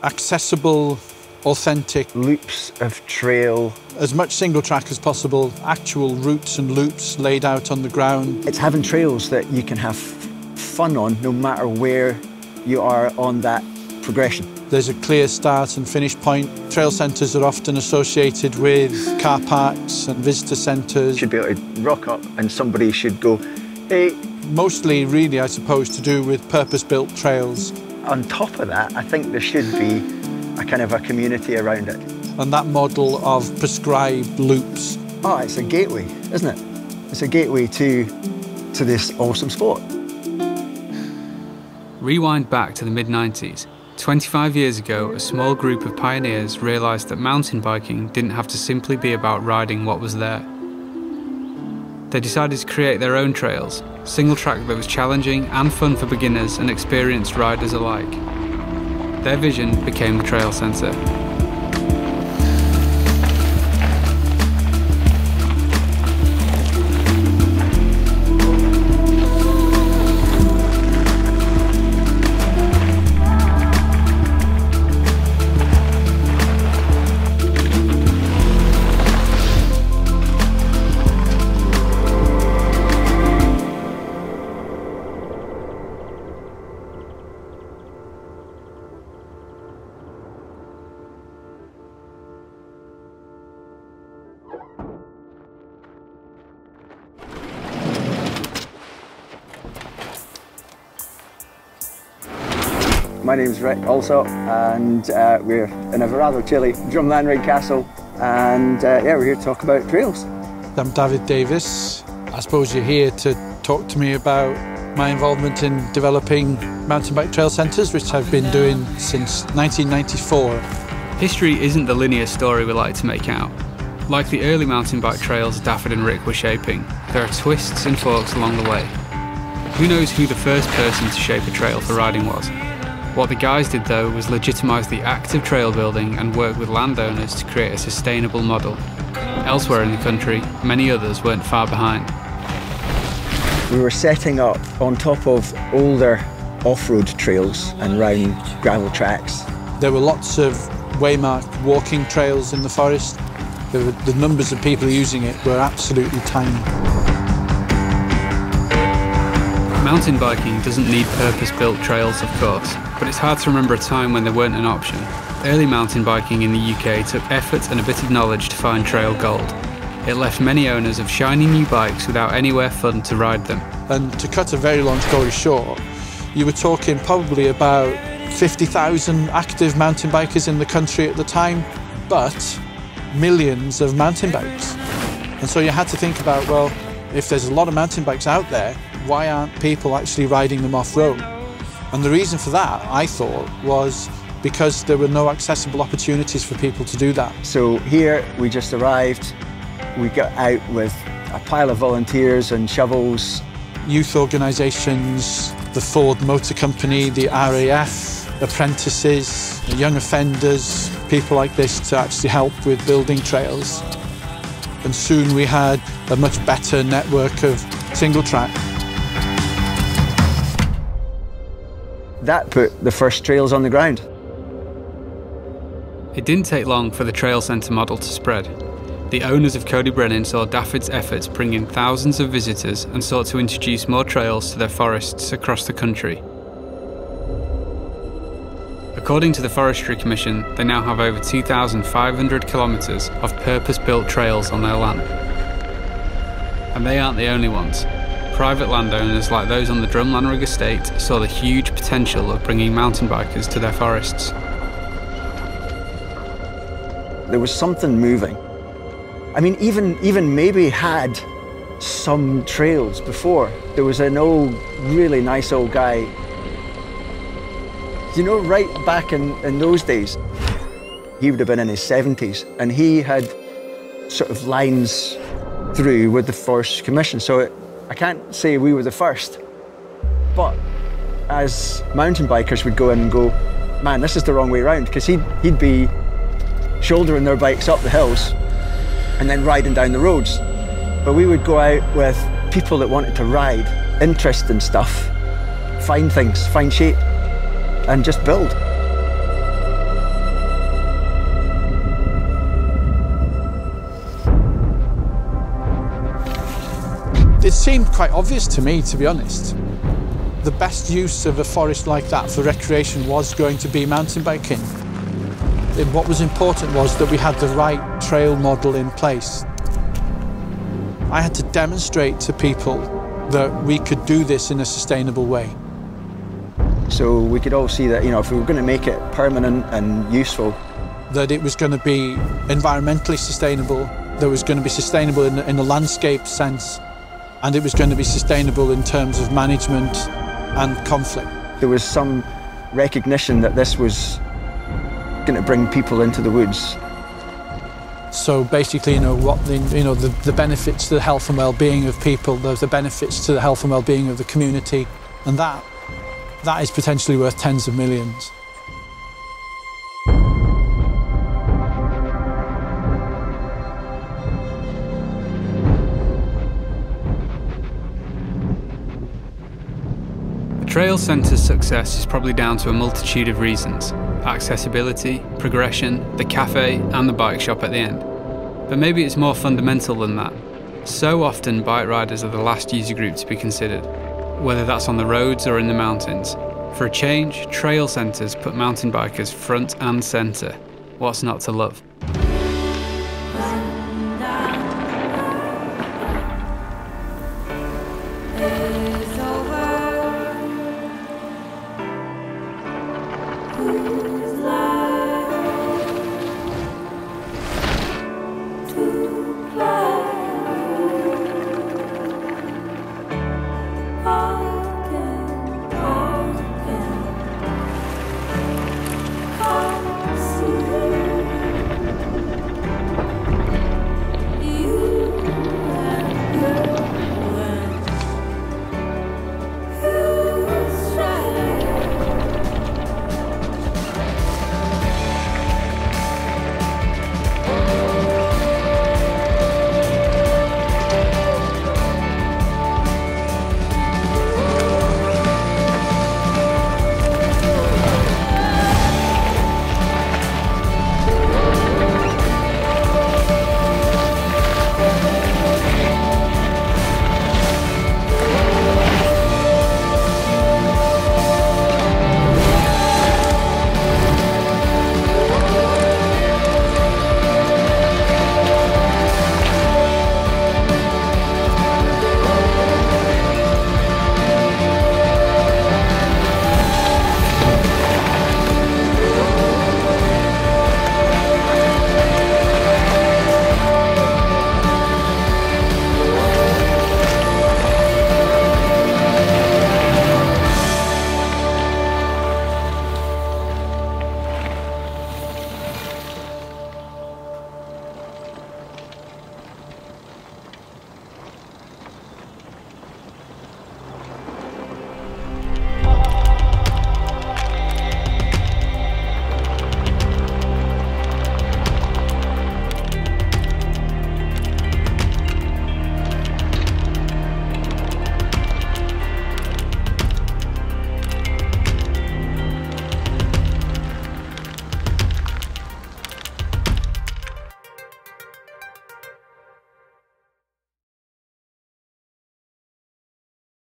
accessible, authentic loops of trail. As much single track as possible, actual routes and loops laid out on the ground. It's having trails that you can have fun on no matter where you are on that progression. There's a clear start and finish point. Trail centres are often associated with car parks and visitor centres. You should be able to rock up and somebody should go, hey. Mostly really, I suppose, to do with purpose-built trails. On top of that, I think there should be a kind of a community around it. And that model of prescribed loops. Oh, it's a gateway, isn't it? It's a gateway to this awesome sport. Rewind back to the mid-90s. 25 years ago, a small group of pioneers realised that mountain biking didn't have to simply be about riding what was there. They decided to create their own trails, single track that was challenging and fun for beginners and experienced riders alike. Their vision became the Trail Centre. My name's Rik Allsop, and we're in a rather chilly drumland rig castle, and yeah, we're here to talk about trails. I'm Dafydd Davies. I suppose you're here to talk to me about my involvement in developing mountain bike trail centres, which I've been doing since 1994. History isn't the linear story we like to make out. Like the early mountain bike trails Dafydd and Rik were shaping, there are twists and forks along the way. Who knows who the first person to shape a trail for riding was? What the guys did though was legitimise the act of trail building and work with landowners to create a sustainable model. Elsewhere in the country, many others weren't far behind. We were setting up on top of older off-road trails and round gravel tracks. There were lots of waymarked walking trails in the forest. The numbers of people using it were absolutely tiny. Mountain biking doesn't need purpose-built trails, of course, but it's hard to remember a time when there weren't an option. Early mountain biking in the UK took effort and a bit of knowledge to find trail gold. It left many owners of shiny new bikes without anywhere fun to ride them. And to cut a very long story short, you were talking probably about 50,000 active mountain bikers in the country at the time, but millions of mountain bikes. And so you had to think about, well, if there's a lot of mountain bikes out there, why aren't people actually riding them off-road? And the reason for that, I thought, was because there were no accessible opportunities for people to do that. So here we just arrived, we got out with a pile of volunteers and shovels. Youth organisations, the Ford Motor Company, the RAF, apprentices, young offenders, people like this to actually help with building trails. And soon we had a much better network of single track. That put the first trails on the ground. It didn't take long for the Trail Centre model to spread. The owners of Cody Brennan saw Dafydd's efforts bring in thousands of visitors and sought to introduce more trails to their forests across the country. According to the Forestry Commission, they now have over 2,500 kilometres of purpose-built trails on their land. And they aren't the only ones. Private landowners like those on the Drumland Rig estate saw the huge potential of bringing mountain bikers to their forests. There was something moving. I mean, even maybe had some trails before. There was an old, really nice old guy, you know, right back in those days. He would have been in his 70s, and he had sort of lines through with the Forestry Commission. So I can't say we were the first, but as mountain bikers would go in and go, man, this is the wrong way around, because he'd be shouldering their bikes up the hills and then riding down the roads. But we would go out with people that wanted to ride, interest in stuff, find things, find shape, and just build. seemed quite obvious to me, to be honest. The best use of a forest like that for recreation was going to be mountain biking. What was important was that we had the right trail model in place. I had to demonstrate to people that we could do this in a sustainable way. So we could all see that, you know, if we were going to make it permanent and useful, that it was going to be environmentally sustainable, that it was going to be sustainable in a landscape sense, and it was going to be sustainable in terms of management and conflict. there was some recognition that this was going to bring people into the woods. So basically, the benefits to the health and well-being of people, the benefits to the health and well-being of the community, and that is potentially worth tens of millions. The Trail Centre's success is probably down to a multitude of reasons: accessibility, progression, the cafe and the bike shop at the end. But maybe it's more fundamental than that. So often bike riders are the last user group to be considered, whether that's on the roads or in the mountains. For a change, trail centres put mountain bikers front and centre. What's not to love?